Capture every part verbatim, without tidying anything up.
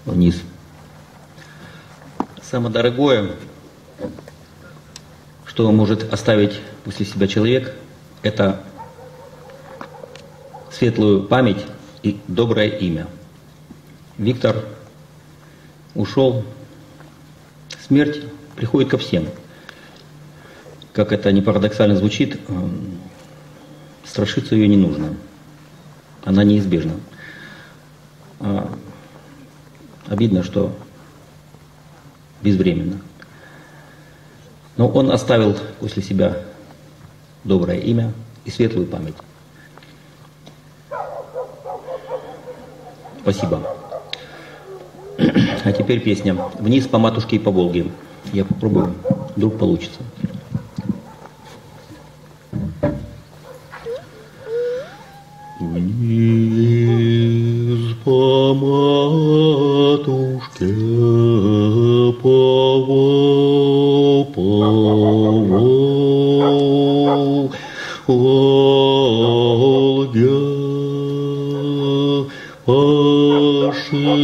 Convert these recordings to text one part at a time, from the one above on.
вниз. Самое дорогое, что может оставить после себя человек, это светлую память и доброе имя. Виктор ушел. Смерть приходит ко всем. Как это ни парадоксально звучит, страшиться ее не нужно. Она неизбежна. А обидно, что безвременно. Но он оставил после себя доброе имя и светлую память. Спасибо. А теперь песня «Вниз по матушке и по Волге». Я попробую, вдруг получится. Вниз по матушке, по Волге, по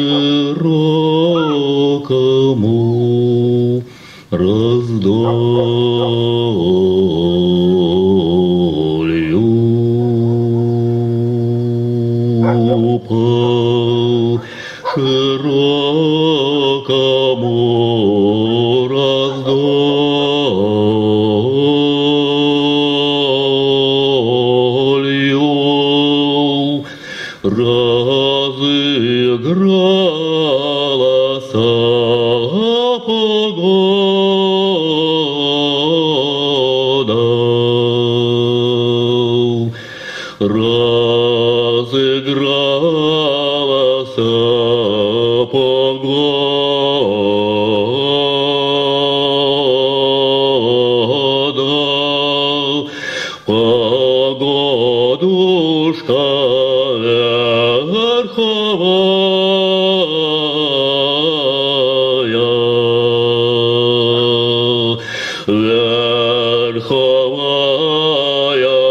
широкому раздолью, по широкому раздолью разыгралась погода, разыгралась погода, погодушка верховая, верховая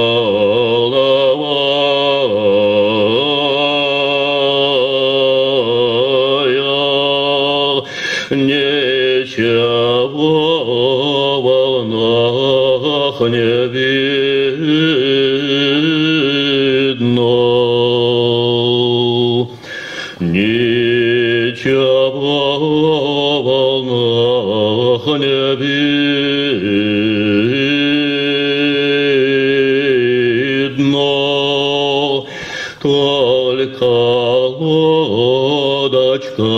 волновая, ничего в волнах не видно. Ничего в волнах не видно, только лодочка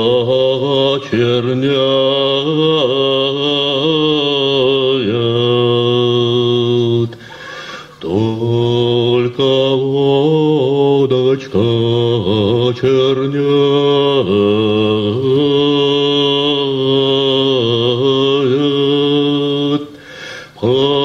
черняет, только лодочка черняет.